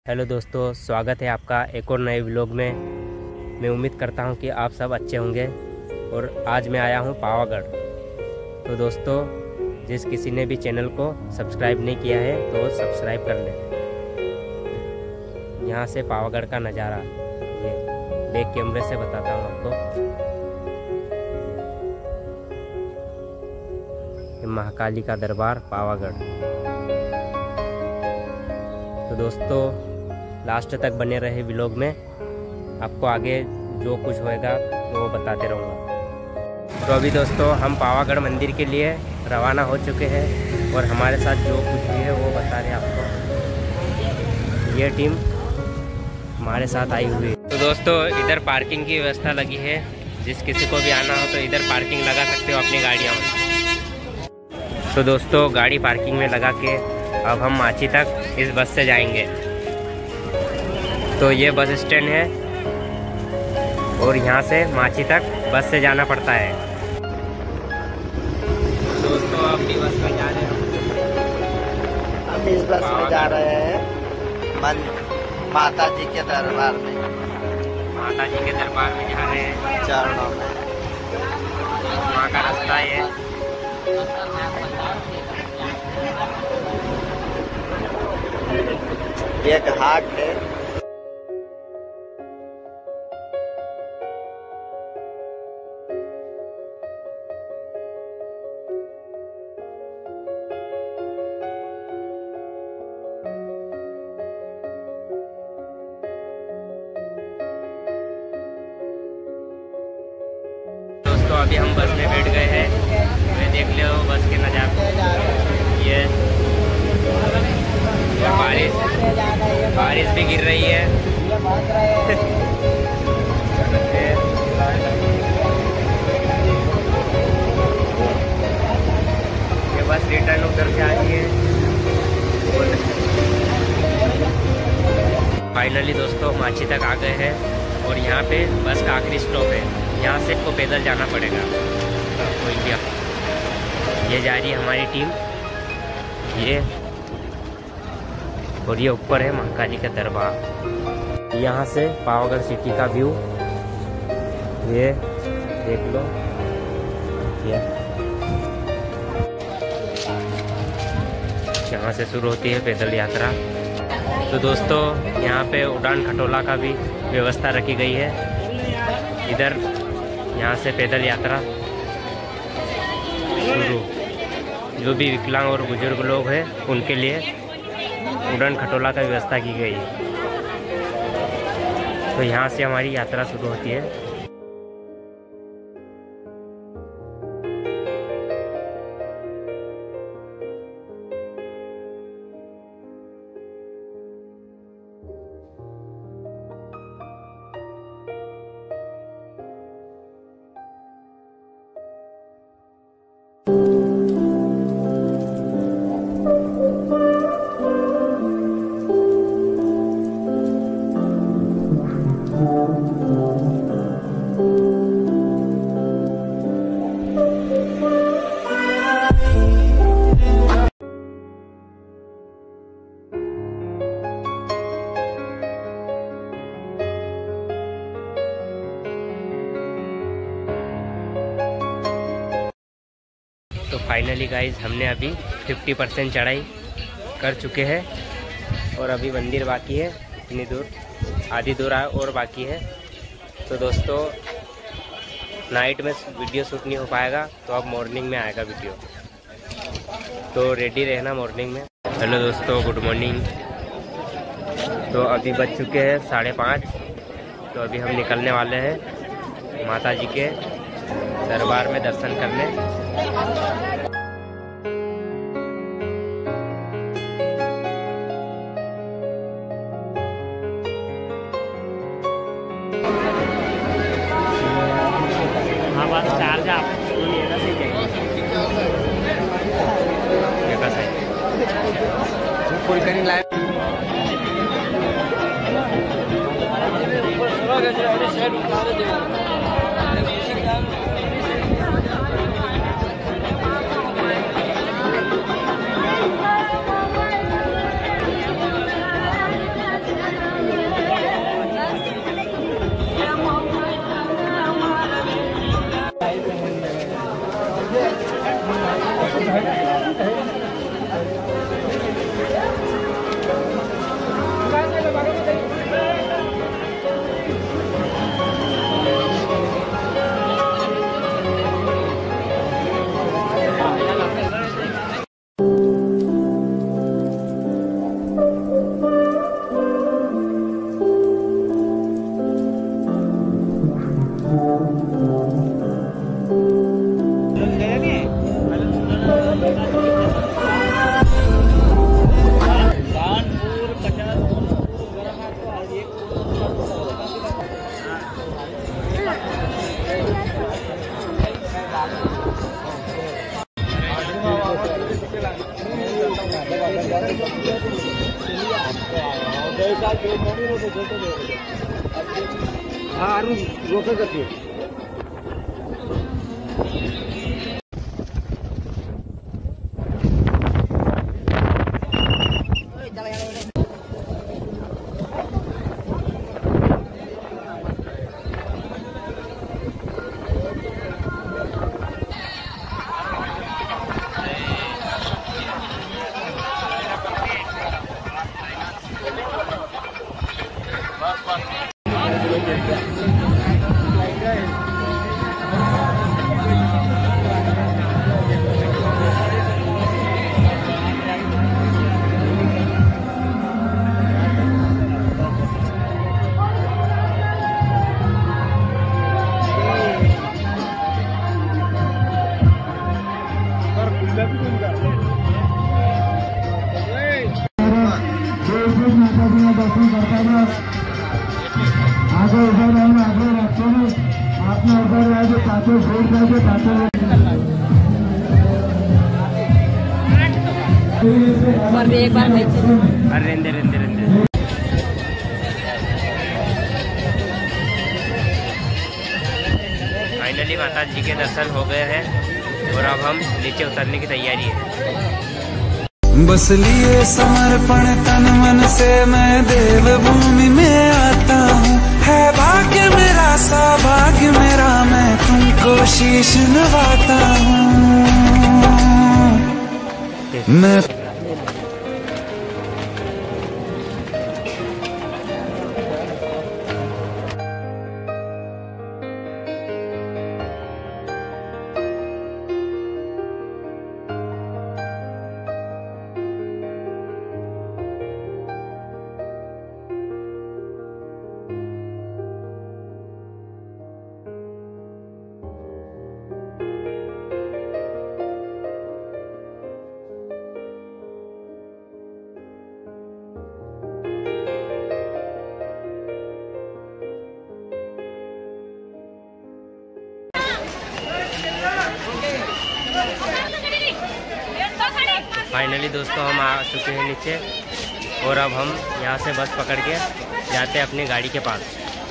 Hello दोस्तों, स्वागत है आपका एक और नए व्लॉग में। मैं उम्मीद करता हूं कि आप सब अच्छे होंगे। और आज मैं आया हूं पावागढ़। तो दोस्तों, जिस किसी ने भी चैनल को सब्सक्राइब नहीं किया है तो सब्सक्राइब कर लें। यहां से पावागढ़ का नज़ारा ये बैक कैमरे से बताता हूं आपको। महाकाली का दरबार पावागढ़। तो दोस्तों, लास्ट तक बने रहे व्लॉग में, आपको आगे जो कुछ होएगा वो बताते रहूँगा। तो अभी दोस्तों हम पावागढ़ मंदिर के लिए रवाना हो चुके हैं और हमारे साथ जो कुछ भी है वो बता रहे हैं आपको। ये टीम हमारे साथ आई हुई है। तो दोस्तों, इधर पार्किंग की व्यवस्था लगी है। जिस किसी को भी आना हो तो इधर पार्किंग लगा सकते हो अपनी गाड़ियाँ में। तो दोस्तों, गाड़ी पार्किंग में लगा के अब हम माची तक इस बस से जाएंगे। तो ये बस स्टैंड है और यहाँ से माची तक बस से जाना पड़ता है। दोस्तों, अपनी बस में जा रहे हैं। हम इस बस में जा रहे हैं माता जी के दरबार में। माता जी के दरबार में जा रहे हैं, चरणों में। वहाँ का रास्ता है। एक घाट है। दोस्तों, अभी हम बस में बैठ गए हैं। मैं देख लो बस के नज़ारे। ये और बारिश भी गिर रही है। ये बस रिटर्न उधर से आ रही है। फाइनली दोस्तों माची तक आ गए हैं और यहाँ पे बस का आखिरी स्टॉप है। यहाँ से को पैदल जाना पड़ेगा। तो ये जा रही है हमारी टीम। ये और ये ऊपर है महाकाली का दरबार। यहाँ से पावागढ़ सिटी का व्यू ये देख लो। ये यहाँ से शुरू होती है पैदल यात्रा। तो दोस्तों, यहाँ पे उड़ान खटोला का भी व्यवस्था रखी गई है। इधर यहाँ से पैदल यात्रा शुरू। जो भी विकलांग और बुजुर्ग लोग हैं उनके लिए उड़ान खटोला का व्यवस्था की गई है। तो यहाँ से हमारी यात्रा शुरू होती है। तो फाइनली गाइज, हमने अभी 50% चढ़ाई कर चुके हैं और अभी मंदिर बाकी है। इतनी दूर, आधी दूर और बाकी है। तो दोस्तों, नाइट में वीडियो शूट नहीं हो पाएगा, तो अब मॉर्निंग में आएगा वीडियो। तो रेडी रहना मॉर्निंग में। हेलो दोस्तों, गुड मॉर्निंग। तो अभी बज चुके हैं 5:30। तो अभी हम निकलने वाले हैं माता जी के दरबार में दर्शन करने। हमारा चार्ज आप लेना सही जाएगा। कैसा है फुल करी लाइव। हाँ रोके करके एक बार रेंदे फाइनली माता जी के दर्शन हो गए हैं और अब हम नीचे उतरने की तैयारी है। बस लिए समर्पण तन मन से मैं देवभूमि में आता हूँ। है भाग्य मेरा सौभाग्य मेरा मैं तुमको शीश नवाता हूँ। मैं फाइनली दोस्तों हम आ चुके हैं नीचे और अब हम यहाँ से बस पकड़ के जाते हैं अपनी गाड़ी के पास।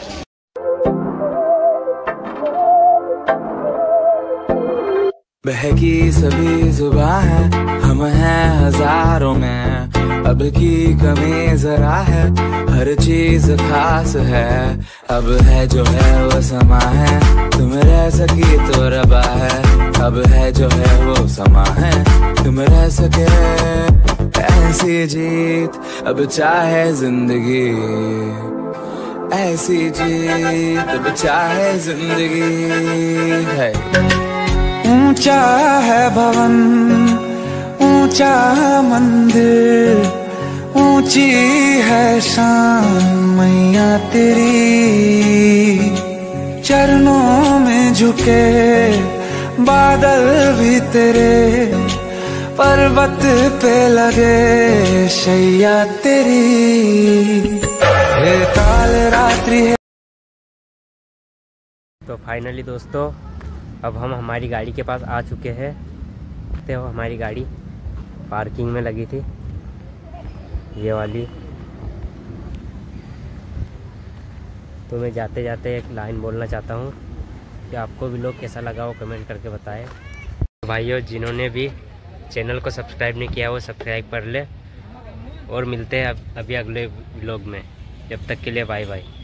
बहकी सभी जुबां है हम हैं हजारों में, अब की कमी जरा है हर चीज खास है। अब है जो है वो समा है तुम रह सकी तो रबा है। अब है जो है वो समा है तुम रह सके ऐसी जीत अब चाहे जिंदगी, ऐसी जीत अब चाहे जिंदगी है। ऊंचा है भवन ऊंचा मंदिर, ऊंची है शान मैया तेरी। चरणों में झुके बादल भी तेरे, पर्वत पे लगे शैया तेरी। हे काल रात्रि है। तो फाइनली दोस्तों अब हम हमारी गाड़ी के पास आ चुके हैं। तो हमारी गाड़ी पार्किंग में लगी थी ये वाली। तो मैं जाते जाते एक लाइन बोलना चाहता हूँ कि आपको भी लोग कैसा लगा वो कमेंट करके बताएं। भाइयों जिन्होंने भी चैनल को सब्सक्राइब नहीं किया वो सब्सक्राइब कर ले और मिलते हैं अभी अगले व्लॉग में। जब तक के लिए बाय बाय।